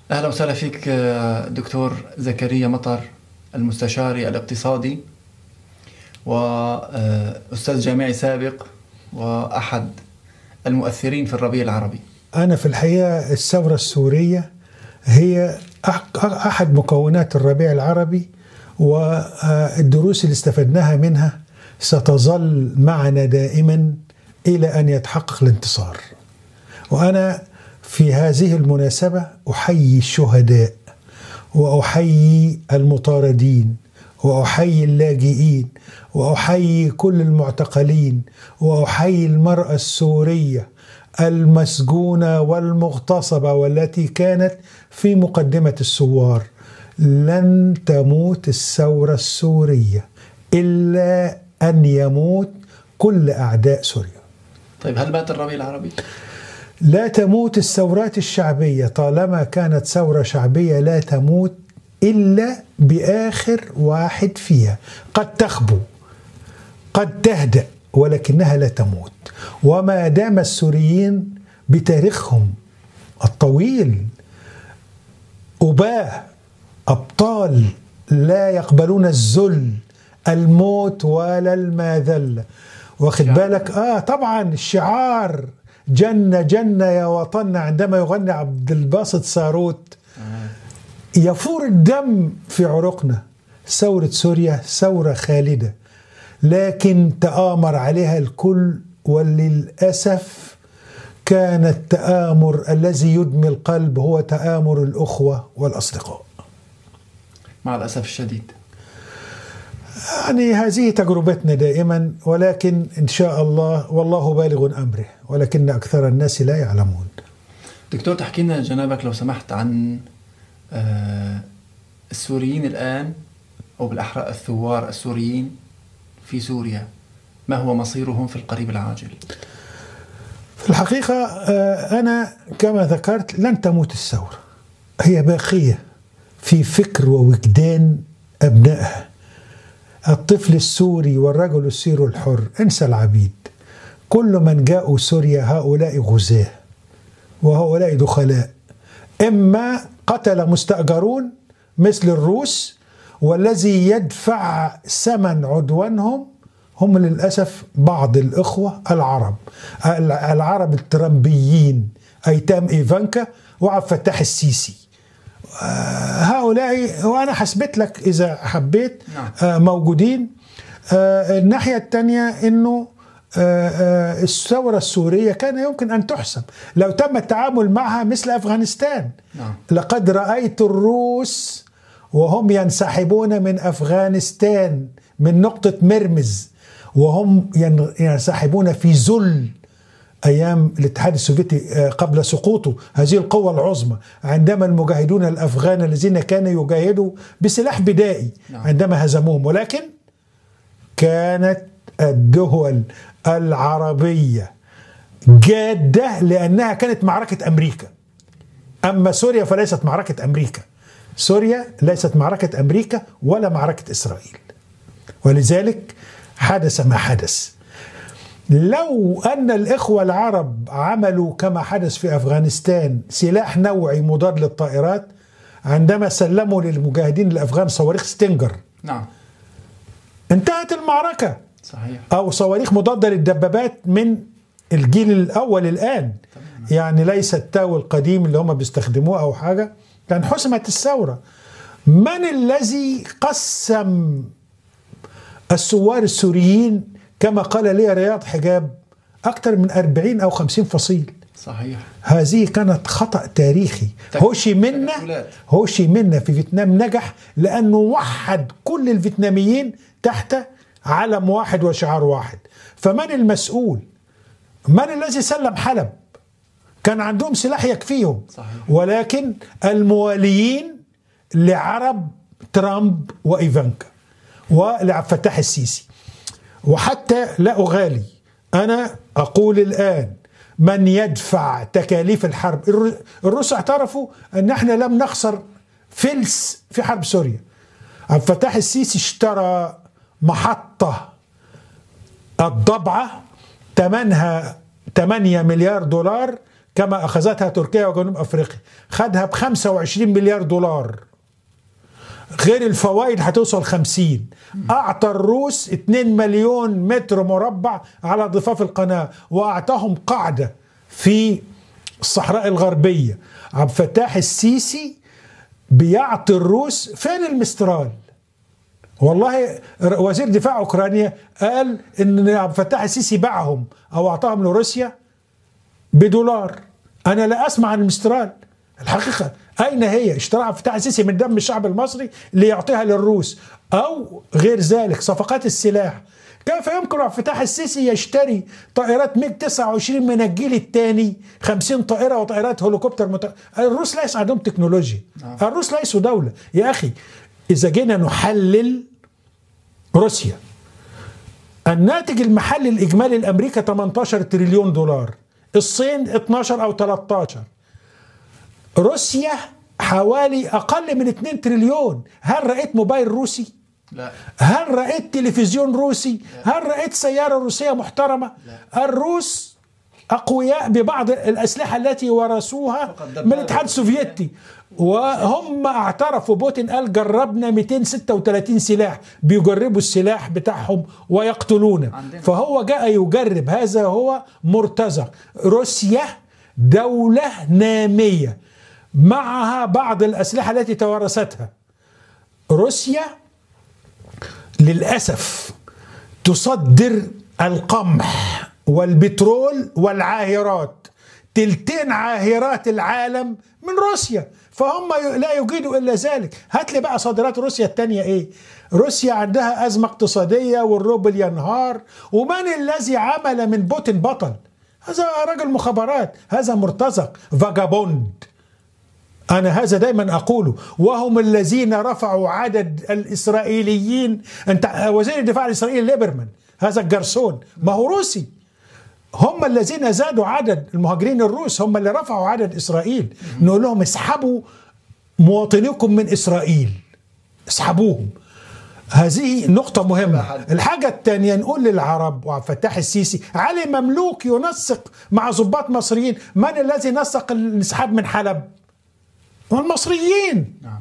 أهلا وسهلا فيك دكتور زكريا مطر، المستشاري الاقتصادي وأستاذ جامعي سابق وأحد المؤثرين في الربيع العربي. أنا في الحقيقة الثورة السورية هي أحد مكونات الربيع العربي، والدروس اللي استفدناها منها ستظل معنا دائما إلى أن يتحقق الانتصار. وأنا في هذه المناسبة أحيي الشهداء وأحيي المطاردين وأحيي اللاجئين وأحيي كل المعتقلين وأحيي المرأة السورية المسجونة والمغتصبة والتي كانت في مقدمة الثوار. لن تموت الثورة السورية إلا أن يموت كل أعداء سوريا. طيب هل مات الربيع العربي؟ لا تموت الثورات الشعبية طالما كانت ثورة شعبية، لا تموت إلا بآخر واحد فيها. قد تخبو، قد تهدأ، ولكنها لا تموت. وما دام السوريين بتاريخهم الطويل أباء أبطال لا يقبلون الذل، الموت ولا الماذلة. واخد بالك؟ طبعا الشعار جنة جنة يا وطننا عندما يغني عبد الباسط ساروت يفور الدم في عروقنا. ثورة سوريا ثورة خالدة، لكن تآمر عليها الكل، وللأسف كان التآمر الذي يدمي القلب هو تآمر الأخوة والأصدقاء مع الأسف الشديد. يعني هذه تجربتنا دائما، ولكن إن شاء الله والله بالغ أمره ولكن أكثر الناس لا يعلمون. دكتور، تحكي لنا جنابك لو سمحت عن السوريين الآن، أو بالأحرى الثوار السوريين في سوريا، ما هو مصيرهم في القريب العاجل؟ في الحقيقة أنا كما ذكرت لن تموت الثورة، هي باقية في فكر ووجدان أبنائها. الطفل السوري والرجل السوري الحر، انسى العبيد. كل من جاءوا سوريا هؤلاء غزاة وهؤلاء دخلاء، إما قتل مستأجرون مثل الروس، والذي يدفع ثمن عدوانهم هم للأسف بعض الإخوة العرب الترامبيين، أيتام إيفانكا وعبد الفتاح السيسي. هؤلاء وأنا حسبت لك إذا حبيت موجودين. الناحية الثانية إنه الثورة السورية كان يمكن أن تحسم لو تم التعامل معها مثل أفغانستان. لقد رأيت الروس وهم ينسحبون من أفغانستان من نقطة مرمز، وهم ينسحبون في ذل أيام الاتحاد السوفيتي قبل سقوطه، هذه القوة العظمى. عندما المجاهدون الأفغان الذين كانوا يجاهدوا بسلاح بدائي عندما هزموهم، ولكن كانت الدول العربية جادة لأنها كانت معركة أمريكا. أما سوريا فليست معركة أمريكا، سوريا ليست معركة أمريكا ولا معركة إسرائيل، ولذلك حدث ما حدث. لو أن الإخوة العرب عملوا كما حدث في أفغانستان سلاح نوعي مضاد للطائرات عندما سلموا للمجاهدين الأفغان صواريخ ستينجر، انتهت المعركة. صحيح. أو صواريخ مضادة للدبابات من الجيل الأول الآن، يعني ليس التاو القديم اللي هم بيستخدموه أو حاجة، كان حسمت الثورة. من الذي قسم الثوار السوريين كما قال لي رياض حجاب أكثر من 40 أو 50 فصيل؟ صحيح. هذه كانت خطأ تاريخي. هوشي منا في فيتنام نجح لأنه وحد كل الفيتناميين تحت علم واحد وشعار واحد. فمن المسؤول؟ من الذي سلم حلب؟ كان عندهم سلاح يكفيهم. صحيح. ولكن المواليين لعرب ترامب وإيفانكا ولعبد الفتاح السيسي. وحتى لا أغالي، أنا أقول الآن من يدفع تكاليف الحرب؟ الروس اعترفوا أن احنا لم نخسر فلس في حرب سوريا. عبد الفتاح السيسي اشترى محطة الضبعة ثمنها 8 مليار دولار كما أخذتها تركيا وجنوب أفريقيا، خدها ب25 مليار دولار، غير الفوائد هتوصل 50. أعطى الروس 2 مليون متر مربع على ضفاف القناة، وأعطاهم قاعدة في الصحراء الغربية. عبد الفتاح السيسي بيعطي الروس فين المسترال؟ والله وزير دفاع أوكرانيا قال إن عبد الفتاح السيسي باعهم أو أعطاهم لروسيا بدولار. أنا لا أسمع عن المسترال الحقيقة. أين هي؟ اشتراها عبد الفتاح السيسي من دم الشعب المصري ليعطيها للروس، أو غير ذلك صفقات السلاح. كيف يمكن عبد الفتاح السيسي يشتري طائرات ميج 29 من الجيل الثاني 50 طائرة وطائرات هليكوبتر الروس ليس عندهم تكنولوجيا. الروس ليسوا دولة يا أخي. إذا جينا نحلل روسيا، الناتج المحلي الإجمالي لأمريكا 18 تريليون دولار، الصين 12 أو 13، روسيا حوالي أقل من 2 تريليون. هل رأيت موبايل روسي؟ لا. هل رأيت تلفزيون روسي؟ لا. هل رأيت سيارة روسية محترمة؟ لا. الروس أقوياء ببعض الأسلحة التي ورثوها من الاتحاد السوفيتي، وهم اعترفوا. بوتين قال جربنا 236 سلاح، بيجربوا السلاح بتاعهم ويقتلونه. فهو جاء يجرب، هذا هو مرتزق. روسيا دولة نامية معها بعض الأسلحة التي تورثتها. روسيا للأسف تصدر القمح والبترول والعاهرات، تلتين عاهرات العالم من روسيا، فهم لا يجيدوا إلا ذلك. هات لي بقى صادرات روسيا التانية إيه؟ روسيا عندها أزمة اقتصادية والروبل ينهار، ومن الذي عمل من بوتين بطل؟ هذا رجل مخابرات، هذا مرتزق فاجابوند. أنا هذا دايما أقوله. وهم الذين رفعوا عدد الإسرائيليين. أنت وزير الدفاع الإسرائيلي ليبرمان هذا الجرسون ما هو روسي. هم الذين زادوا عدد المهاجرين الروس، هم اللي رفعوا عدد إسرائيل. نقول لهم اسحبوا مواطنيكم من إسرائيل، اسحبوهم. هذه نقطة مهمة. الحاجة الثانية نقول للعرب وعبد الفتاح السيسي، علي مملوك ينسق مع ضباط مصريين. من الذي نسق الانسحاب من حلب؟ المصريين. نعم.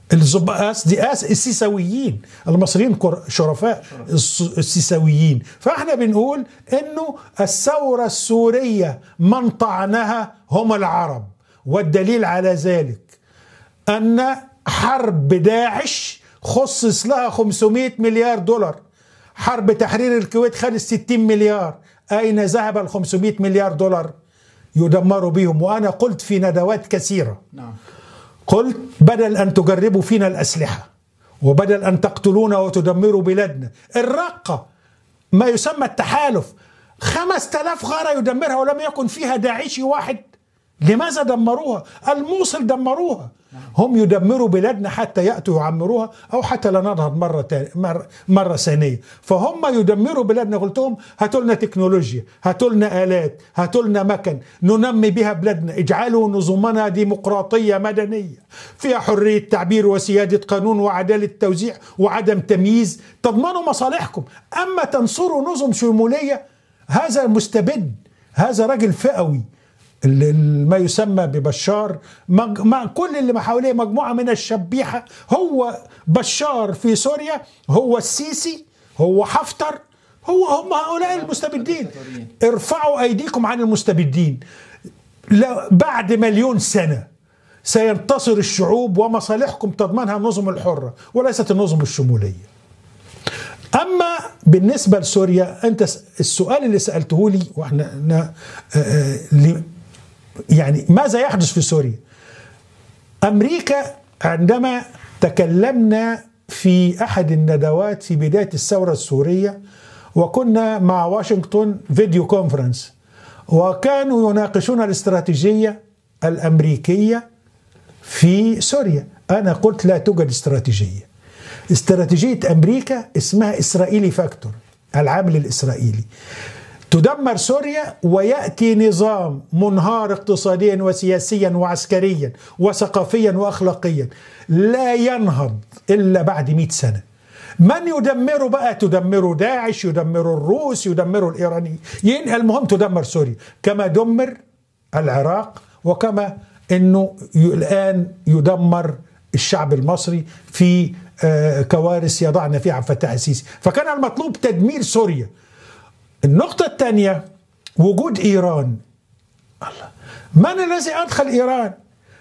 السيساويين. المصريين شرفاء السيساويين. فاحنا بنقول انه الثورة السورية من طعنها هم العرب، والدليل على ذلك ان حرب داعش خصص لها 500 مليار دولار. حرب تحرير الكويت خد 60 مليار. اين ذهب ال 500 مليار دولار؟ يدمروا بهم. وانا قلت في ندوات كثيرة، نعم، قلت بدل أن تجربوا فينا الأسلحة وبدل أن تقتلونا وتدمروا بلادنا، الرقة ما يسمى التحالف 5000 غارة يدمرها ولم يكن فيها داعشي واحد. لماذا دمروها؟ الموصل دمروها. هم يدمروا بلادنا حتى يأتوا يعمروها أو حتى لا ننهض مرة ثانية. فهم يدمروا بلادنا. قلت لهم هاتوا لنا تكنولوجيا، هاتوا لنا آلات، هاتوا لنا مكن ننمي بها بلادنا. اجعلوا نظمنا ديمقراطية مدنية فيها حرية تعبير وسيادة قانون وعدالة توزيع وعدم تمييز، تضمنوا مصالحكم. أما تنصروا نظم شمولية، هذا مستبد، هذا رجل فئوي. ما يسمى ببشار، مع كل اللي ما حواليه مجموعة من الشبيحة. هو بشار في سوريا، هو السيسي، هو حفتر، هم هؤلاء المستبدين. ارفعوا أيديكم عن المستبدين. بعد 1,000,000 سنة سينتصر الشعوب ومصالحكم تضمنها النظم الحرة وليست النظم الشمولية. أما بالنسبة لسوريا، أنت السؤال اللي سألته لي وإحنا يعني ماذا يحدث في سوريا؟ أمريكا عندما تكلمنا في أحد الندوات في بداية الثورة السورية، وكنا مع واشنطن فيديو كونفرنس، وكانوا يناقشون الاستراتيجية الأمريكية في سوريا. أنا قلت لا توجد استراتيجية. استراتيجية أمريكا اسمها إسرائيلي فاكتور، العامل الإسرائيلي. تدمر سوريا ويأتي نظام منهار اقتصاديا وسياسيا وعسكريا وثقافيا وأخلاقيا لا ينهض إلا بعد 100 سنة. من يدمره بقى؟ تدمره داعش، يدمره الروس، يدمره الإيراني، المهم تدمر سوريا كما دمر العراق، وكما أنه الآن يدمر الشعب المصري في كوارث يضعنا فيها عبد الفتاح السيسي. فكان المطلوب تدمير سوريا. النقطة الثانية وجود إيران. الله، من الذي أدخل إيران؟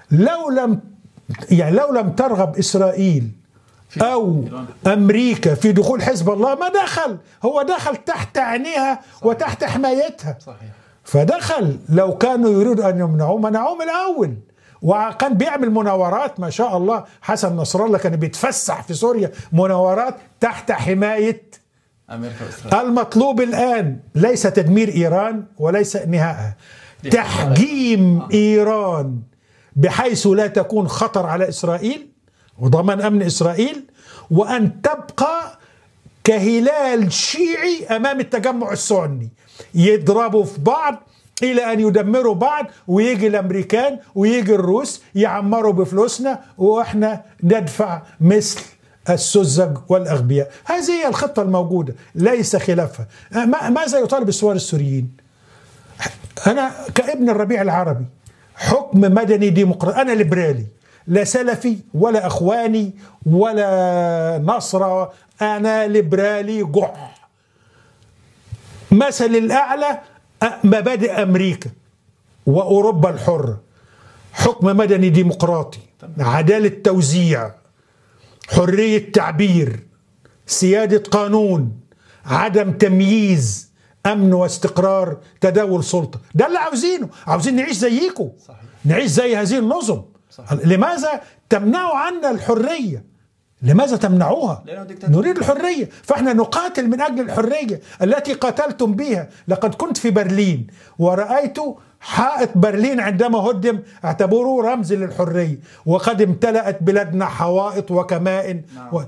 لو لم ترغب إسرائيل أو أمريكا في دخول حزب الله ما دخل. هو دخل تحت عينيها وتحت حمايتها. صحيح. فدخل. لو كانوا يريدوا أن يمنعوه منعوه من الأول، وكان بيعمل مناورات ما شاء الله. حسن نصر الله كان بيتفسح في سوريا مناورات تحت حماية أمريكا وإسرائيل. المطلوب الآن ليس تدمير إيران وليس انهائها، تحجيم إيران بحيث لا تكون خطر على إسرائيل وضمان أمن إسرائيل، وأن تبقى كهلال شيعي أمام التجمع السني، يضربوا في بعض إلى أن يدمروا بعض، ويجي الأمريكان ويجي الروس يعمروا بفلوسنا وإحنا ندفع مثل السذج والأغبياء. هذه هي الخطة الموجودة ليس خلافها. ماذا يطالب الثوار السوريين؟ أنا كابن الربيع العربي حكم مدني ديمقراطي. أنا ليبرالي، لا سلفي ولا أخواني ولا نصر، أنا ليبرالي جح. مثل الأعلى مبادئ أمريكا وأوروبا الحرة، حكم مدني ديمقراطي، عدالة توزيع، حرية تعبير، سيادة قانون، عدم تمييز، أمن واستقرار، تداول سلطة. ده اللي عاوزينه. عاوزين نعيش زيكم، نعيش زي هذه النظم. صحيح. لماذا تمنعوا عنا الحرية؟ لماذا تمنعوها؟ نريد الحرية. فاحنا نقاتل من أجل الحرية التي قاتلتم بها. لقد كنت في برلين ورأيت حائط برلين عندما هدم، اعتبروه رمز للحرية، وقد امتلأت بلادنا حوائط وكمائن.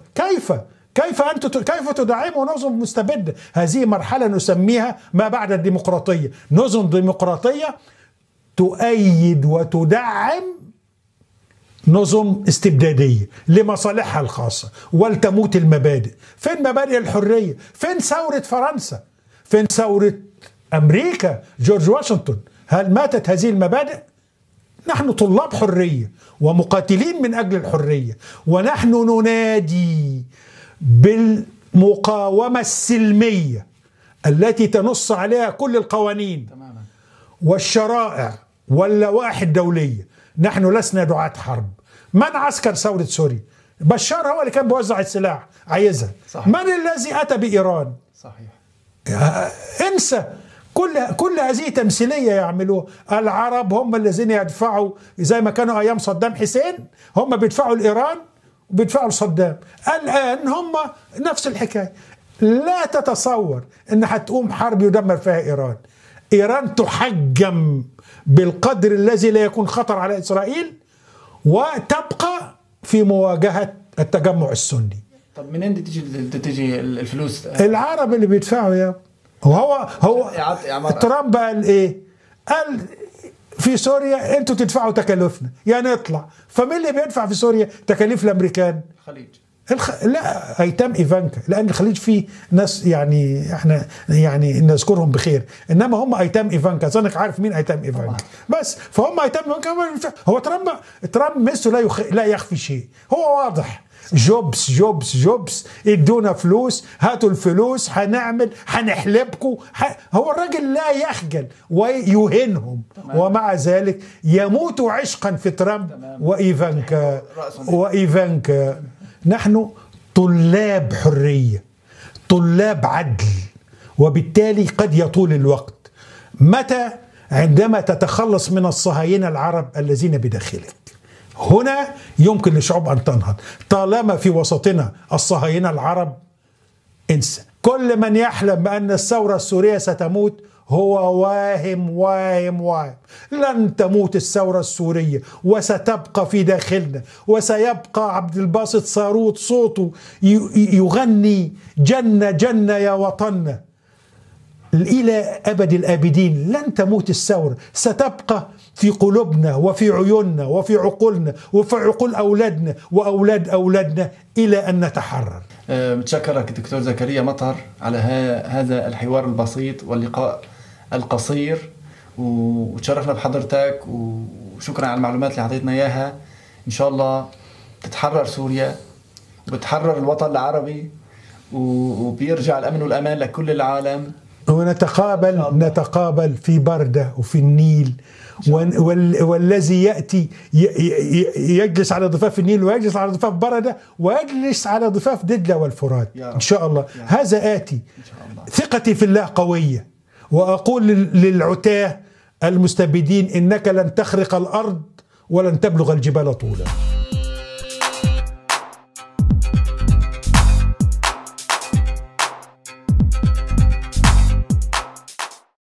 كيف تدعموا نظم مستبدة؟ هذه مرحلة نسميها ما بعد الديمقراطية. نظم ديمقراطية تؤيد وتدعم نظم استبدادية لمصالحها الخاصة، ولتموت المبادئ. فين مبادئ الحرية؟ فين ثورة فرنسا؟ فين ثورة أمريكا جورج واشنطن؟ هل ماتت هذه المبادئ؟ نحن طلاب حرية ومقاتلين من أجل الحرية، ونحن ننادي بالمقاومة السلمية التي تنص عليها كل القوانين والشرائع واللوائح الدولية. نحن لسنا دعاة حرب. من عسكر ثورة سوريا؟ بشار هو اللي كان بيوزع السلاح عايزها. صحيح. من الذي أتى بإيران؟ صحيح. انسى كل هذه تمثيلية يعملوها. العرب هم الذين يدفعوا، زي ما كانوا أيام صدام حسين هم بيدفعوا لإيران وبيدفعوا لصدام. الآن هم نفس الحكاية. لا تتصور أن هتقوم حرب يدمر فيها إيران. إيران تحجم بالقدر الذي لا يكون خطر على إسرائيل، وتبقى في مواجهة التجمع السني. طب منين تيجي الفلوس؟ العرب اللي بيدفعوا. يا هو ترامب قال ايه؟ قال في سوريا انتوا تدفعوا تكاليفنا يا نطلع. فمين اللي بيدفع في سوريا تكاليف الامريكان؟ الخليج. لا، ايتام ايفانكا، لان الخليج فيه ناس يعني احنا يعني نذكرهم بخير، انما هم ايتام ايفانكا. اظنك عارف مين ايتام ايفانكا. بس فهم ايتام ايفانكا. هو ترامب مثله لا يخفي شيء، هو واضح. جوبس ادونا فلوس، هاتوا الفلوس، هنحلبكم. هو الراجل لا يخجل ويهينهم. ومع ذلك يموت عشقا في ترامب وإيفانكا. نحن طلاب حرية، طلاب عدل، وبالتالي قد يطول الوقت. متى؟ عندما تتخلص من الصهاينة العرب الذين بداخلك. هنا يمكن للشعوب أن تنهض. طالما في وسطنا الصهاينة العرب، انسى. كل من يحلم بأن الثورة السورية ستموت هو واهم. لن تموت الثورة السورية، وستبقى في داخلنا، وسيبقى عبد الباسط صاروت صوته يغني جنة يا وطننا إلى أبد الآبدين. لن تموت الثورة، ستبقى في قلوبنا وفي عيوننا وفي عقولنا وفي عقول أولادنا وأولاد أولادنا إلى أن نتحرر. متشكرك دكتور زكريا مطر على هذا الحوار البسيط واللقاء القصير، وتشرفنا بحضرتك، وشكرا على المعلومات اللي أعطيتنا إياها. إن شاء الله تتحرر سوريا وبتحرر الوطن العربي وبيرجع الأمن والأمان لكل العالم، ونتقابل في بردة وفي النيل، والذي يأتي يجلس على ضفاف النيل ويجلس على ضفاف بردة ويجلس على ضفاف دجلة والفرات إن شاء الله. هذا آتي. ثقتي في الله قوية، وأقول للعتاة المستبدين إنك لن تخرق الأرض ولن تبلغ الجبال طولا.